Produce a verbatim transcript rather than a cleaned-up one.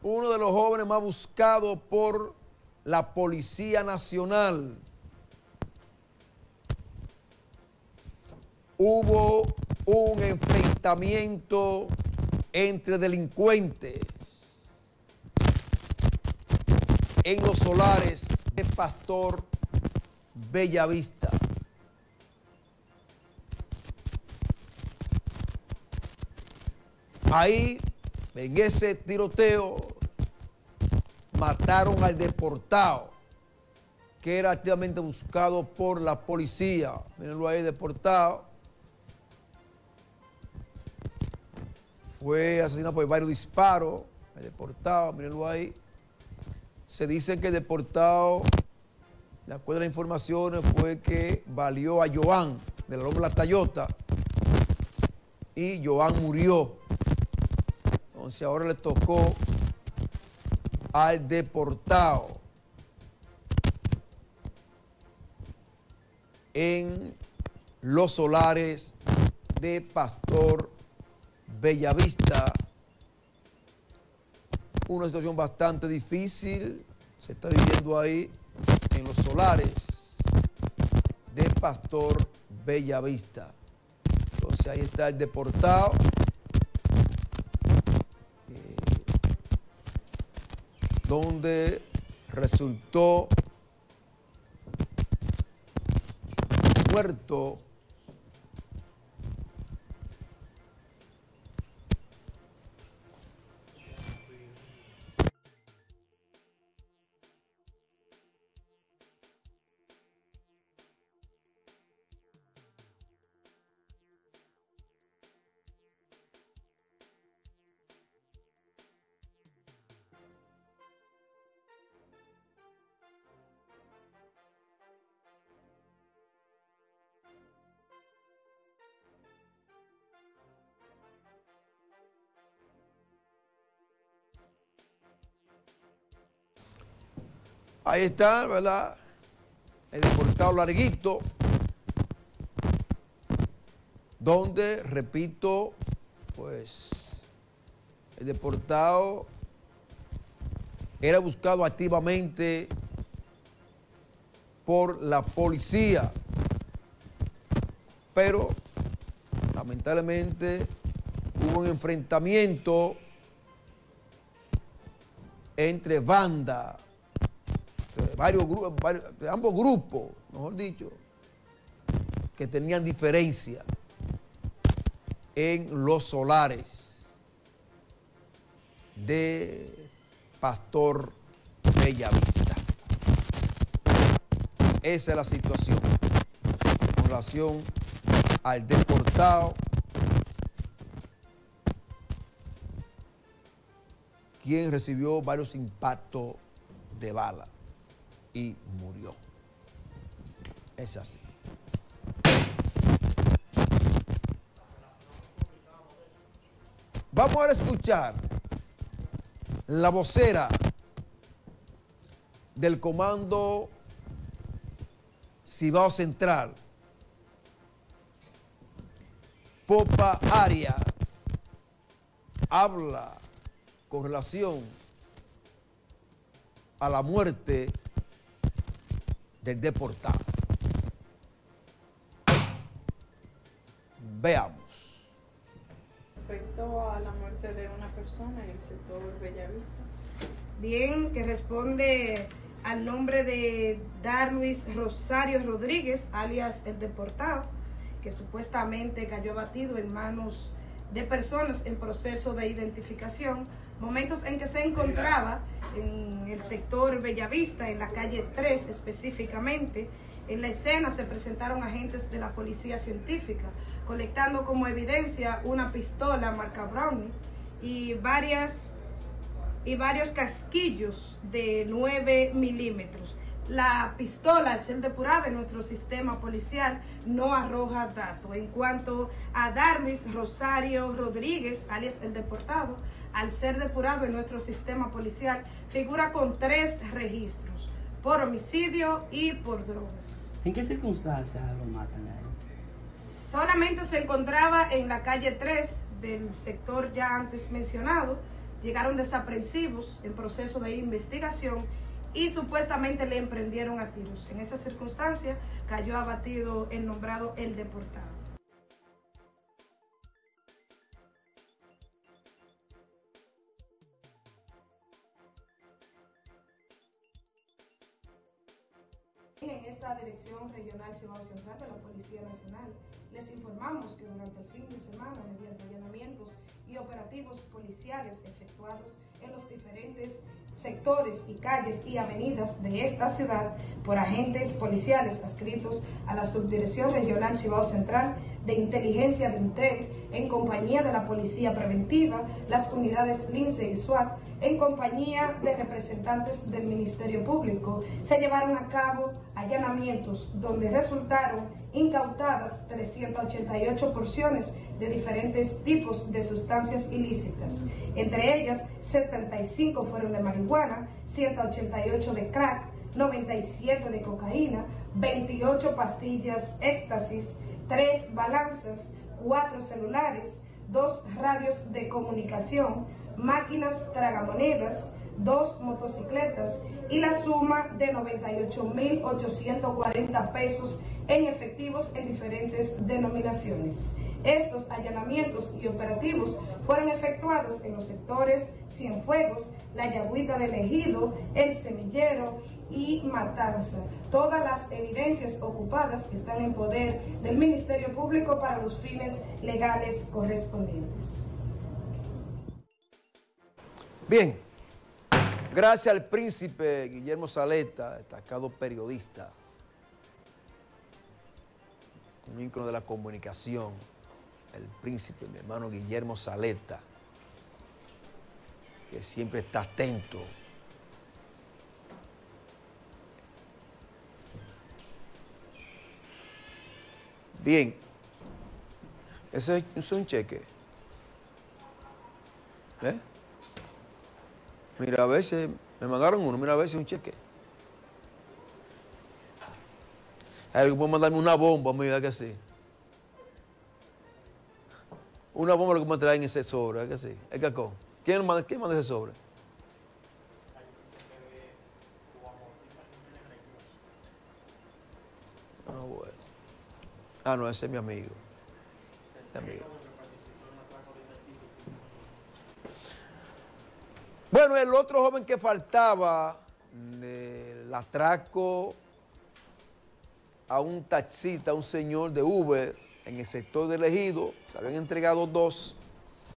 uno de los jóvenes más buscados por la Policía Nacional. Hubo un enfrentamiento entre delincuentes en los solares de Pastor Bellavista. Ahí, en ese tiroteo, mataron al deportado, que era activamente buscado por la policía. Mírenlo ahí, deportado. Fue asesinado por varios disparos. El deportado, mírenlo ahí. Se dice que el deportado, de acuerdo a las informaciones, fue que valió a Joan, de la Loma de la Tayota, y Joan murió. Entonces ahora le tocó al deportado en los solares de Pastor Bellavista. Una situación bastante difícil se está viviendo ahí en los solares de Pastor Bellavista. Entonces ahí está el deportado. Eh, donde resultó muerto Ahí está, ¿verdad? El deportado Larguito, donde, repito, pues, el deportado era buscado activamente por la policía, pero lamentablemente hubo un enfrentamiento entre bandas, varios grupos, varios, de ambos grupos, mejor dicho, que tenían diferencia en los solares de Pastor Bellavista. Esa es la situación con relación al deportado, quien recibió varios impactos de bala y murió. Es así. Vamos a escuchar la vocera del Comando Cibao Central, Popa Arias, habla con relación a la muerte del deportado. Veamos. Respecto a la muerte de una persona en el sector Bellavista. Bien, que responde al nombre de Darluis Rosario Rodríguez, alias el deportado, que supuestamente cayó abatido en manos de personas en proceso de identificación, momentos en que se encontraba en el sector Bellavista, en la calle tres específicamente. En la escena se presentaron agentes de la policía científica, colectando como evidencia una pistola marca Brownie y varias y varios casquillos de nueve milímetros. La pistola, al ser depurada en nuestro sistema policial, no arroja datos. En cuanto a Darluis Rosario Rodríguez, alias el deportado, al ser depurado en nuestro sistema policial, figura con tres registros: por homicidio y por drogas. ¿En qué circunstancias lo matan a él? Solamente se encontraba en la calle tres del sector ya antes mencionado, llegaron desaprensivos en proceso de investigación y supuestamente le emprendieron a tiros. En esa circunstancia cayó abatido el nombrado El Deportado. En esta Dirección Regional Cibao Central de la Policía Nacional, les informamos que durante el fin de semana, mediante allanamientos y operativos policiales efectuados en los diferentes sectores y calles y avenidas de esta ciudad por agentes policiales adscritos a la Subdirección Regional Cibao Central de Inteligencia de Intel, en compañía de la Policía Preventiva, las unidades LINCE y SWAT, en compañía de representantes del Ministerio Público, se llevaron a cabo allanamientos donde resultaron incautadas trescientas ochenta y ocho porciones de diferentes tipos de sustancias ilícitas. Entre ellas, setenta y cinco fueron de marihuana, ciento ochenta y ocho de crack, noventa y siete de cocaína, veintiocho pastillas éxtasis, tres balanzas, cuatro celulares, dos radios de comunicación, máquinas tragamonedas, dos motocicletas y la suma de noventa y ocho mil ochocientos cuarenta pesos en efectivos en diferentes denominaciones. Estos allanamientos y operativos fueron efectuados en los sectores Cienfuegos, La Yagüita del Ejido, El Semillero y Matanza. Todas las evidencias ocupadas están en poder del Ministerio Público para los fines legales correspondientes. Bien, gracias al príncipe Guillermo Saleta, destacado periodista, un ícono de la comunicación, el príncipe, mi hermano Guillermo Saleta, que siempre está atento. Bien, ese es un cheque. ¿Eh? Mira, a veces me mandaron uno, mira, a veces un cheque. Hay alguien que puede mandarme una bomba, mira que sí. Una bomba lo que me traen ese sobre, ¿es que sí? El cacón. ¿Quién manda, quién manda ese sobre? Ah, bueno. Ah, no, ese es mi amigo. Ese amigo. Bueno, el otro joven que faltaba del atraco a un taxista, a un señor de Uber en el sector del Ejido, se habían entregado dos,